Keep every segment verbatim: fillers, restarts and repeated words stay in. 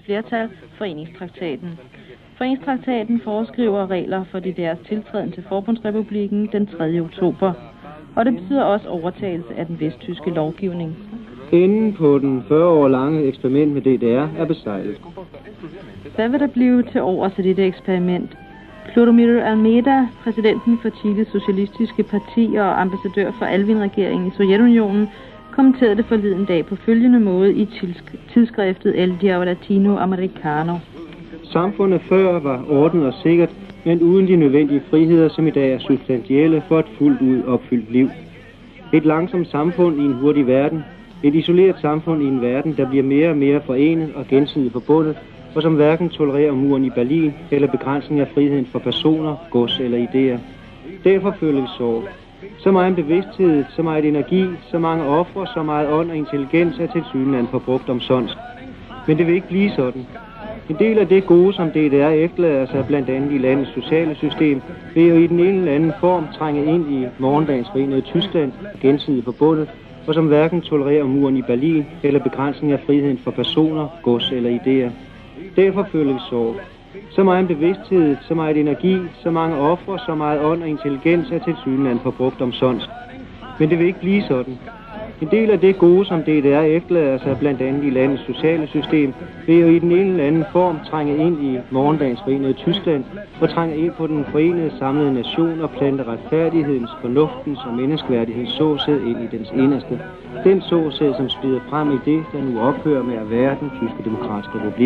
flertal Foreningstraktaten. Foreningstraktaten foreskriver regler for D D R's tiltræden til Forbundsrepublikken den tredje oktober, og det betyder også overtagelse af den vesttyske lovgivning. Enden på den fyrre år lange eksperiment med D D R er besejlet. Hvad vil der blive til over til dette eksperiment? Clodomiro Almeida, præsidenten for Chiles Socialistiske Parti og ambassadør for Alvin-regeringen i Sovjetunionen, kommenterede det forleden dag på følgende måde i tidsskriftet El Diario Latinoamericano. Samfundet før var ordnet og sikkert, men uden de nødvendige friheder, som i dag er substantielle for et fuldt ud opfyldt liv. Et langsomt samfund i en hurtig verden, et isoleret samfund i en verden, der bliver mere og mere forenet og gensidigt forbundet, og som hverken tolererer muren i Berlin eller begrænsning af friheden for personer, gods eller idéer. Derfor føler vi sorg. Så meget bevidsthed, så meget energi, så mange ofre, så meget ånd og intelligens er tilsyneladende forbrugt omsonst. Men det vil ikke blive sådan. En del af det gode, som D D R efterlader sig blandt andet i landets sociale system, vil jo i den ene eller anden form trænge ind i morgendagens forenede Tyskland, gensidigt forbundet, og som hverken tolererer muren i Berlin eller begrænsning af friheden for personer, gods eller idéer. Derfor føler vi sorg. Så meget bevidsthed, så meget energi, så mange ofre, så meget ånd og intelligens er tilsyneladende forbrugt omsonst. Men det vil ikke blive sådan. En del af det gode, som D D R efterlader sig blandt andet i landets sociale system, vil jo i den ene eller anden form trænge ind i morgendagens forenede Tyskland, og trænge ind på den forenede samlede nation og plante retfærdighedens, fornuftens og menneskeværdighedens såsæd ind i dens inderste. Den såsæd, som spider frem i det, der nu ophører med at være den tyske demokratiske republik.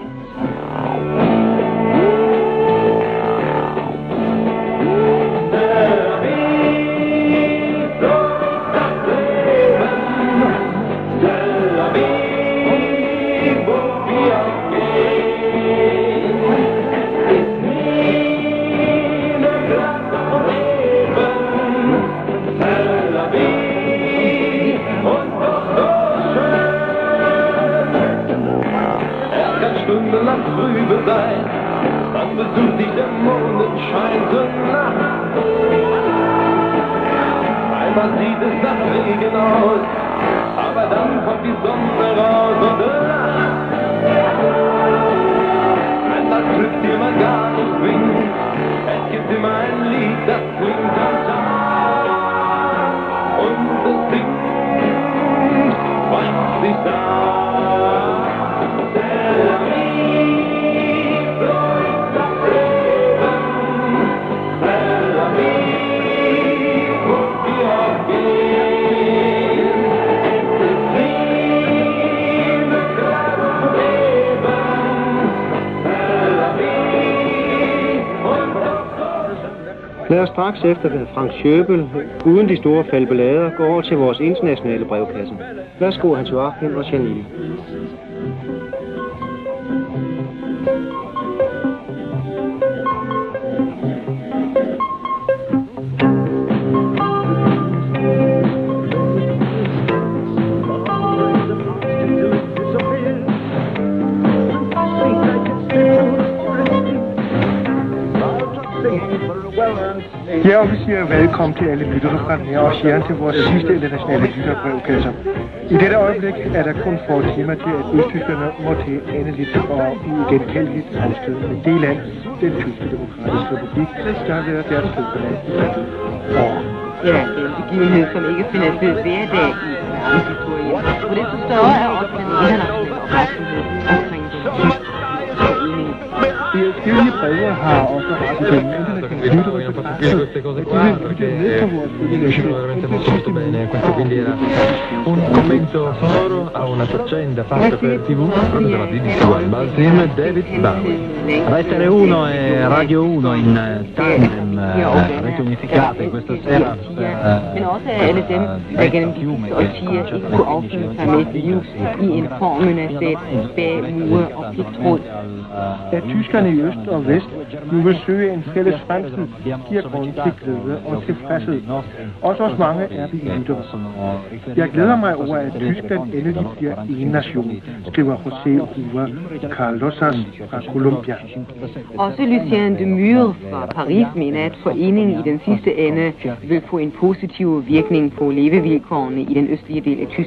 Dann besucht dich der Mondenschein zur Nacht. Einmal sieht es nach Regen aus, aber dann kommt die Sonne raus und lacht. Wenn das Glück dir mal gar nicht winkt, es gibt immer ein Lied, das klingt am Tag. Und es singt, was sich sagt. Lad os straks efter Frank Schöbel, uden de store falbelader, gå over til vores internationale brevkasse. Værsgo, Hans Joachim og Janine. Ja, og vi siger velkommen til alle lyttere fra den her og sjæren til vores sidste internationale lytterbrevkasser. I dette øjeblik er der kun få timer til, at østtyskerne må til endeligt og uigenkaldeligt afsted med det land, den tyske demokratiske republik, der har været deres fødeland i tretten år. Ja, det er en begivenhed, som ikke finder sted hver dag i verdenshistorien, og det større er også den internationale opmærksomhed omkring den tyske forening. De adskillige breve har også rettet den internationale lyttere bekræftet, at de vil lytte med på vores veramente molto molto bene, questo quindi era un commento sonoro a una faccenda fatta per tivù proprio dalla B B C Alba, insieme David Bowie. Rete uno e Radio uno in tandem, rete unificate questa sera. Men også alle dem, der gennem de sidste årtier ikke kunne affinde sig med et liv i en formenassat bag mure og pigtråd. At tyskerne i øst og vest nu vil søge en fælles fremtid, giver grund til glæde og tilfredshed. Også hos mange er vi lyttere. Jeg glæder mig over, at Tyskland endelig bliver en nation, skriver José Rua Carlosas fra Colombia. Også Lucien de Mure fra Paris mener, at foreningen i den sidste ende vil få en positiv virkning på levevilkårene i den østlige del af Tyskland.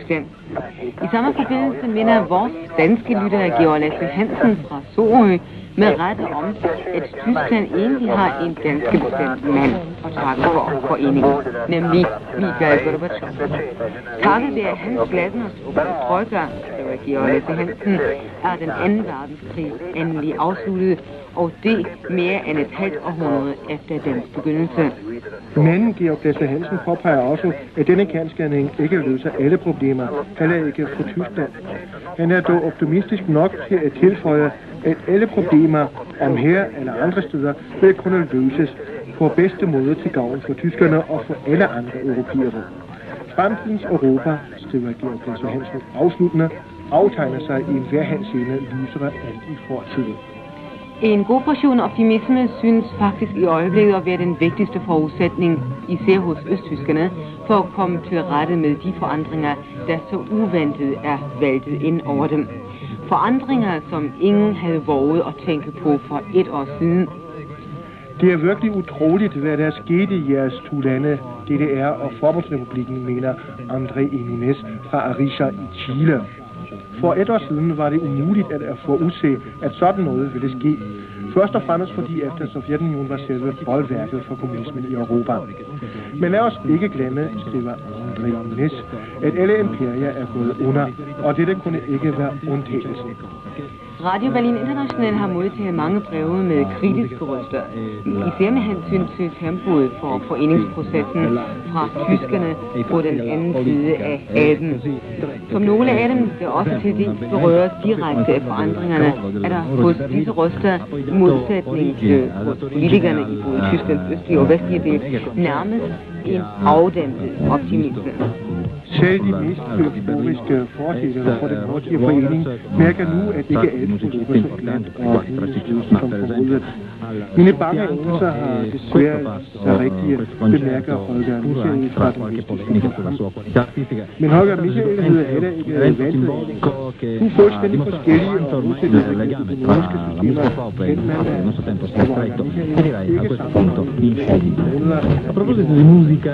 I samme forbindelse minder vores danske lytter Georg Lasse Hansen fra Sorø med rette om, at Tyskland egentlig har en ganske bestemt mand at takke for foreningen, nemlig Mikhail Gorbachev. Takket være hans glasnost og trojka, skriver Georg Lasse Hansen, er den anden verdenskrig endelig afsluttet, og det mere end et halvt århundrede efter dens begyndelse. Men Georg Lasse Hansen påpeger også, at denne kendsgerning ikke løser alle problemer, heller ikke for Tyskland. Han er dog optimistisk nok til at tilføje, at alle problemer, om her eller andre steder, vil kunne løses på bedste måde til gavn for tyskerne og for alle andre europæere. Fremtidens Europa, skriver Georg Lasse Hansen afsluttende, aftegner sig i en hver henseende lysere end i fortiden. En god portion optimisme synes faktisk i øjeblikket at være den vigtigste forudsætning, især hos østtyskerne, for at komme til rette med de forandringer, der så uventet er væltet ind over dem. Forandringer, som ingen havde våget at tænke på for et år siden. Det er virkelig utroligt, hvad der er sket i jeres to lande, D D R og Forbundsrepublikken, mener André Inunez fra Arica i Chile. For et år siden var det umuligt at forudse, at sådan noget ville ske. Først og fremmest fordi efter Sovjetunionen var selve boldværket for kommunismen i Europa. Men lad os ikke glemme, skriver André Inunez, at alle imperier er gået under, og dette kunne ikke være undtagelsen. Radio Berlin International har modtaget mange breve med kritiske røster, især med hensyn til tempoet for foreningsprocessen fra tyskerne på den anden side af Alpen. Som nogle af dem, der også til dels berøres direkte af forandringerne, er der hos disse røster i modsætning til hos politikerne i både Tysklands østlige og vestlige del nærmest en afdæmpet optimisme. Selv de mest euforiske fortællere for den norske forening mærker nu, at ikke alt forløber så glat og udnyttelse som formodet. Mine bange engelser har desværre så rigtige, bemærker Holger Michael fra den vestlige. Men Holger Michael hedder heller ikke valgtet. Hun er fuldstændig forskellige og udsættelser i de økonomiske systemer. Den mand er Holger Michael ikke sammen. A proposito di musica,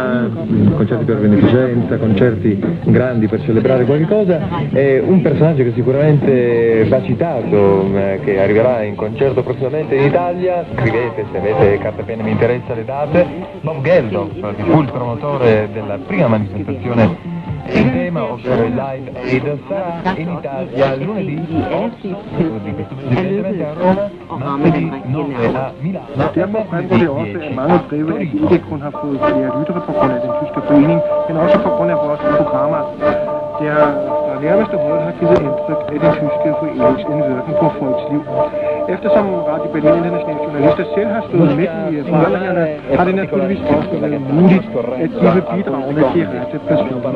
concerti per beneficenza, concerti grandi per celebrare qualche cosa, è un personaggio che sicuramente va citato, che arriverà in concerto prossimamente in Italia. Scrivete se avete carta e penna, mi interessa le date. Bob Geldof, che fu il promotore della prima manifestazione in tema, ovvero il Live Aid, sarà in Italia lunedì otto di questo mese, evidentemente a Roma, martedì nove a Milano. Derfor fremgår det også af mange breve, at vi ikke kun har fået flere lyttere på grund af den tyske forening, men også på grund af vores programmer, der fra nærmeste hold har givet indtryk af den tyske forenings indvirkning på folks liv. Eftersom Radio Berlin Internationale journalister selv har stået midt i forandringerne, har det naturligvis også været muligt at give bidragene til rette personer.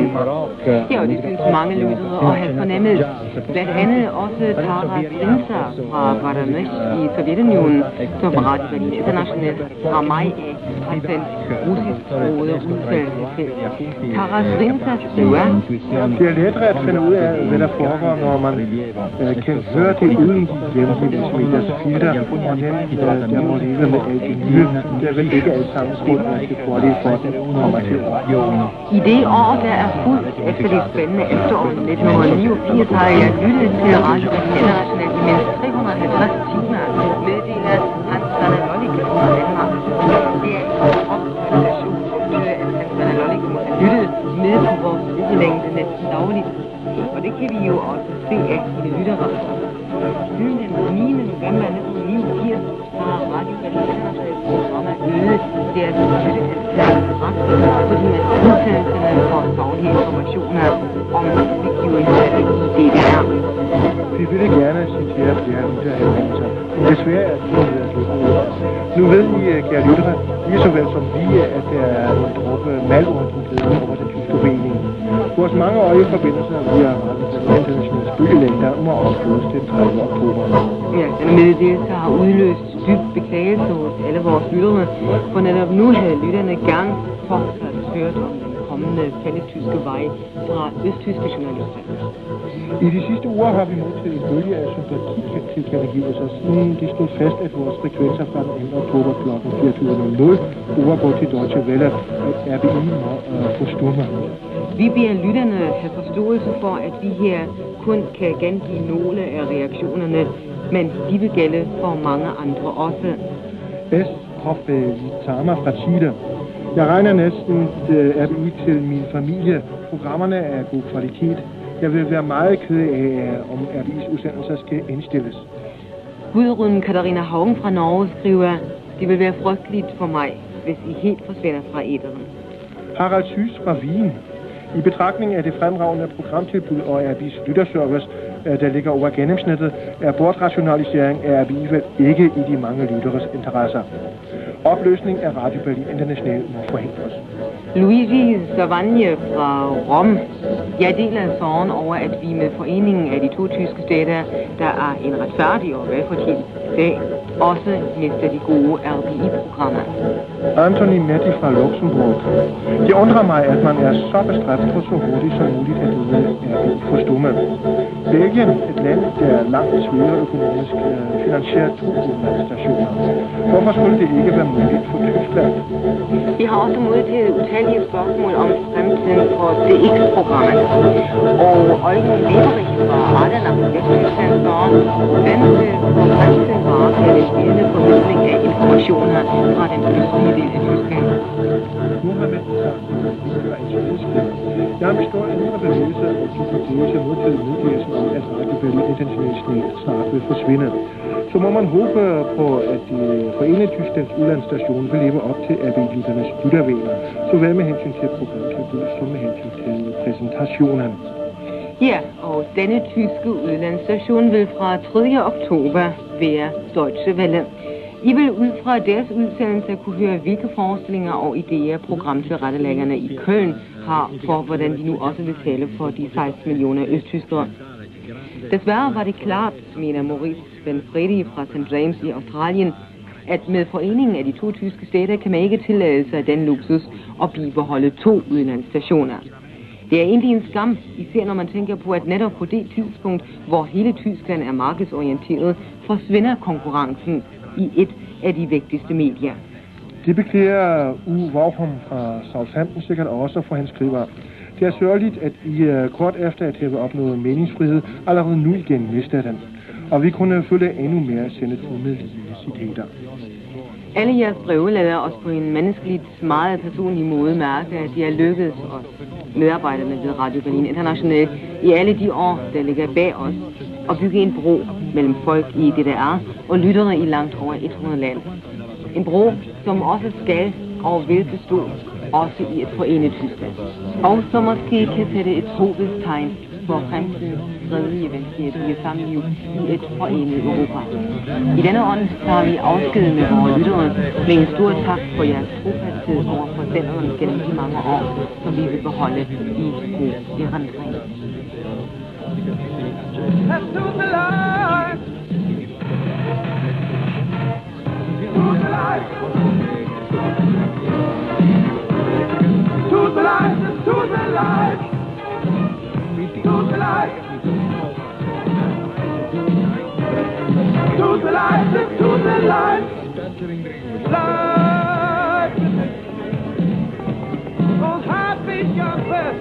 Ja, og det synes mange lyttere at have fornemmet. Blandt andet også Taras Rinser fra Vardamøs i Sovjetunionen, som Radio Berlin International fra maj af har sendt russisksprogede udtalelser til. Taras Rinser skriver: Det er lettere at finde ud af, hvad der foregår, når man øh, kan høre det uden de hjemmevidelsmediers filter, og dem, øh, der må leve med alt det nye, der vil ikke alt sammen ske, at det fordel for den kommer til år. I det år, der er fuldt efter det spændende efterår nitten niogfirs, har jeg lyttet til Radio Berlin International i mindst tre hundrede og halvtreds timer, meddeler Hans Vanalollik fra Danmark. Det er en observation, at Hans Vanalollik har lyttet med på vores lyttelængde næsten dagligt. Og det kan vi jo også se af sine lyttere. Siden den niende november nitten niogfirs har Radio Berlin Internationale programmer øget deres lytteantal kraftigt, fordi man udsendelserne får faglige informationer om begivenheder i D D R. Vi ville gerne citere flere lytteanmeldelser, men desværre er det ved at løbe ud. Nu ved I, kære lyttere, lige så vel som vi, at der er en dråbe malundrenhed over den tyske forening. Vores mangeårige forbindelser via Radio Berlin Internationales byggelængder må afsluttes den tredje oktober. Ja, den meddelelse har udløst dyb beklagelse hos alle vores lyttere, for netop nu havde lytterne gerne fortsat hørt om den kommende kommende fællestyske vej fra østtyske journalister. I de sidste uger har vi modtaget en bølge af sympatitilkendegivelser, siden de stod fast, at vores frekvenser fra den anden oktober kl. fireogtyve nul nul overgår til Deutsche Welle, at R B I må øh, forstumme. Vi beder lytterne have forståelse for, at vi her kun kan gengive nogle af reaktionerne, men de vil gælde for mange andre også. Es hoffe Vitama fra Chile. Jeg regner næsten R B I til min familie. Programmerne er af god kvalitet. Jeg vil være meget ked af, om R B I's udsendelser skal indstilles. Gudrun Katarina Haugen fra Norge skriver, det vil være frygteligt for mig, hvis I helt forsvinder fra æteren. Harald Sys fra Wien. I betragtning af det fremragende programtilbud og R B I's lytterservice, der ligger over gennemsnittet, er bortrationalisering af R B I vel ikke i de mange lytteres interesser. Opløsning af Radio Berlin International må forhindres. Luigi Savagne fra Rom. Jeg deler sorgen over, at vi med foreningen af de to tyske stater, der er en retfærdig og velfortjent dag, også mister de gode R B I-programmer. Anthony Metti fra Luxembourg. Det undrer mig, at man er så bestræbt på så hurtigt som muligt at lade R B I forstumme. Belgien, et land, der er langt sværere økonomisk, finansierer to udlandsstationer. Hvorfor skulle det ikke være muligt for Tyskland? Vi har også modtaget utallige spørgsmål om fremtiden for D X-programmet. Og Eugen Weberich fra Adana på Vesttyskland spørger, hvem vil for fremtiden varetage den spillende formidling af informationer fra den østlige del af Tyskland? Mohammed fra Israelsk. Jeg har med stor indre bevægelse og tilfældigelse modtaget meddelelsen om, at Radio Berlin International snart vil forsvinde. Så må man håbe på, at de Forenede Tysklands udlandsstation vil leve op til R B I-lytternes lyttervaner, såvel med hensyn til programtilbud som med hensyn til præsentationen. Ja, og denne tyske udlandsstation vil fra tredje oktober være Deutsche Welle. I vil ud fra deres udsendelse kunne høre, hvilke forestillinger og idéer programtilrettelæggerne i Køln har for, hvordan de nu også vil tale for de seksten millioner østtyskere. Desværre var det klart, mener Maurice Benfredi fra Saint James i Australien, at med foreningen af de to tyske stater kan man ikke tillade sig den luksus at bibeholde to udlandsstationer. Det er egentlig en skam, især når man tænker på, at netop på det tidspunkt, hvor hele Tyskland er markedsorienteret, forsvinder konkurrencen i et af de vigtigste medier. Det beklager Uwe Wauchum fra Southampton sikkert også, for han skriver: det er sørgeligt, at I uh, kort efter at have opnået meningsfrihed, allerede nu igen mister den. Og vi kunne følge endnu mere sendetime citater. Alle jeres breve lader os på en menneskeligt meget personlig måde mærke, at de er lykkedes os, medarbejderne ved Radio Berlin International, i alle de år, der ligger bag os, at bygge en bro mellem folk i D D R og lyttere i langt over hundrede lande. En bro, som også skal og vil bestå, også i et forenet Tyskland. Og som måske kan sætte et håbets tegn for fremtidens fredelige venskabelige samliv i et forenet Europa. I denne ånd tager vi afsked med vores lyttere med en stor tak for jeres trofasthed over for senderen gennem de mange år, som vi vil beholde i god erindring. To the light, to the light, to the light, to the light, to the light, light. Oh, happy young man,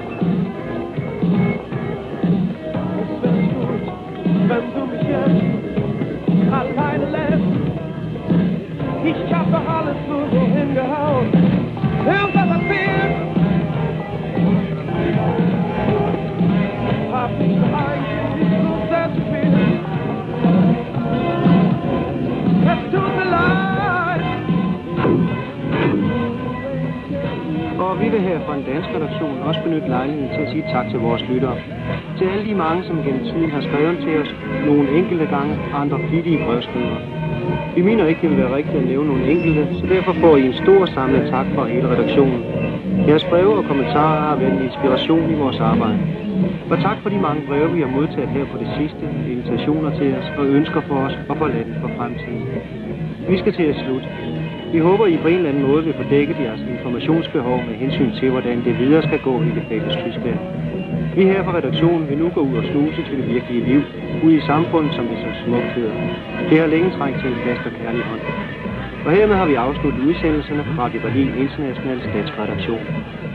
wenn du mich jetzt alleine lässt, ich hab doch alles nur so hingehauen, irgendwas erzählt. Hab mich doch eigentlich nicht so selbst gefühlt. Es tut mir leid. Og vi vil her fra en dansk redaktion også benytte lejligheden til at sige tak til vores lyttere. Til alle de mange, som gennem tiden har skrevet til os, nogle enkelte gange, andre flittige brevskrivere. Vi mener ikke, det vil være rigtigt at nævne nogle enkelte, så derfor får I en stor samlet tak fra hele redaktionen. Jeres breve og kommentarer har været en inspiration i vores arbejde. Og tak for de mange breve, vi har modtaget her på det sidste, invitationer til os og ønsker for os og for landet for fremtiden. Vi skal til at slutte. Vi håber, I på en eller anden måde vil få dækket jeres informationsbehov med hensyn til, hvordan det videre skal gå i det fælles Tyskland. Vi her fra redaktionen vil nu gå ud og snuse til det virkelige liv, ude i samfundet, som det så smukt hedder. Det har længe trængt til en fast og kærlig hånd. Og hermed har vi afsluttet udsendelserne fra Radio Berlin International Statsredaktion.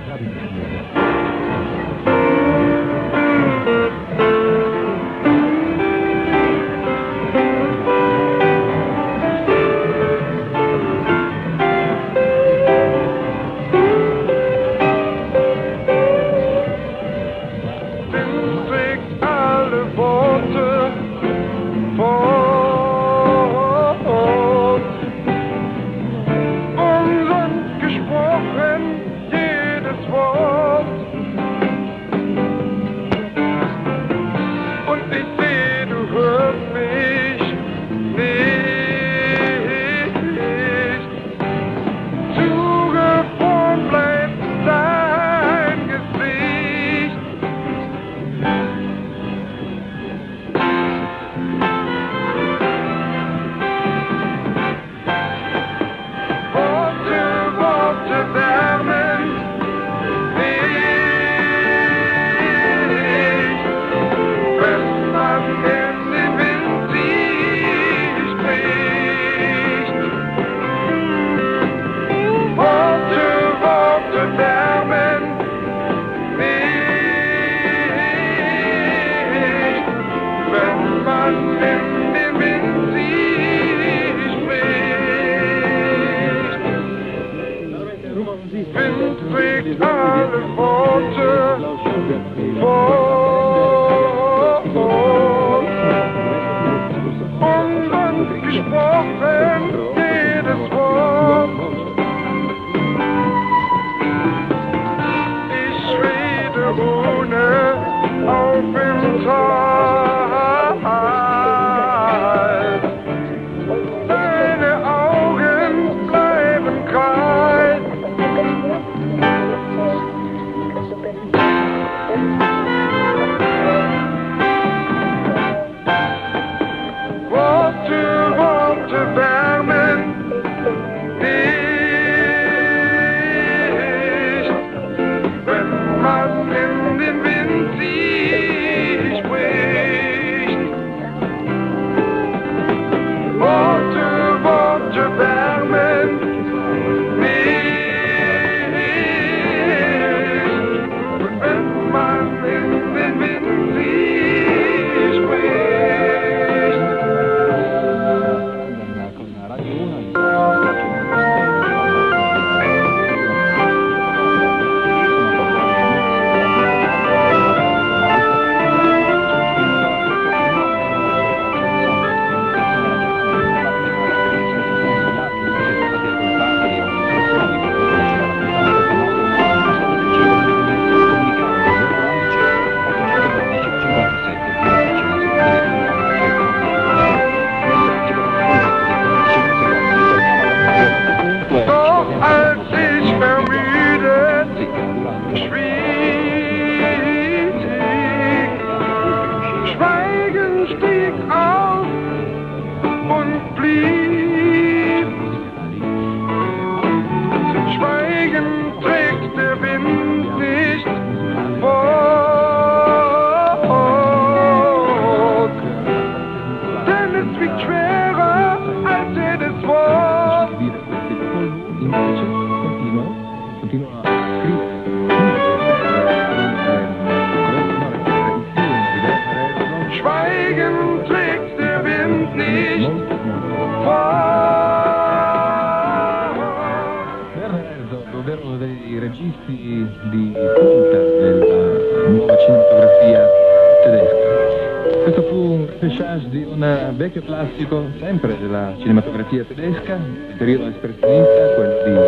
Sempre della cinematografia tedesca, il periodo espressionista, quello di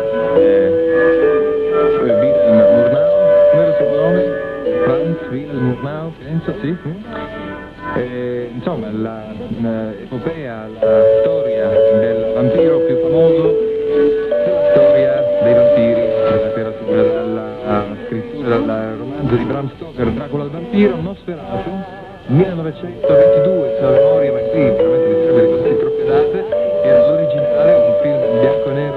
eh, Wilhelm Murnau, come era il suo nome? Franz Wilhelm Murnau, penso, sì. Eh, insomma, l'epopea, la, la storia del vampiro più famoso, la storia dei vampiri della letteratura, dalla scrittura, dal romanzo di Bram Stoker, Dracula il vampiro, Nosferatu, millenovecentoventidue, se la memoria va qui, veramente mi sarebbe di queste proprietà, era l'originale, un film in bianco e nero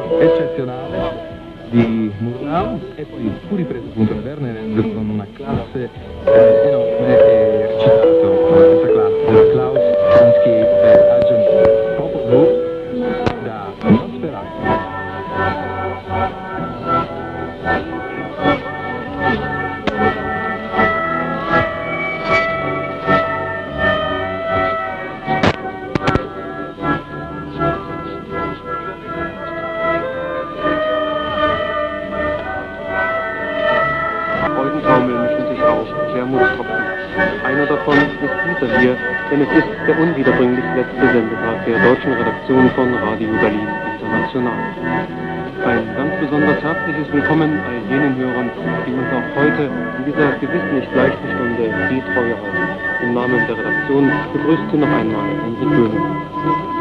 davon ist dieser hier, denn es ist der unwiederbringlich letzte Sendetag der deutschen Redaktion von Radio Berlin International. Ein ganz besonders herzliches Willkommen all jenen Hörern, die uns auch heute in dieser gewiss nicht leichten Stunde die Treue halten. Im Namen der Redaktion begrüßt Sie noch einmal Henrik Böhme.